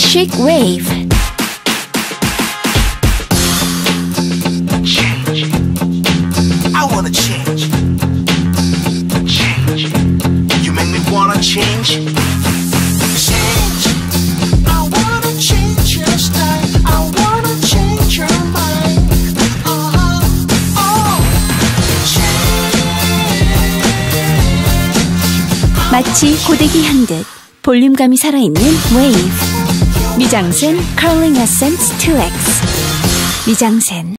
chic wave. Change. I wanna change. Change. You make me wanna change. Change. I wanna change your style. I wanna change your mind. 마치 고데기 한 듯 볼륨감이 살아있는 웨이브. 미장센 Curling Essence 2X. 미장센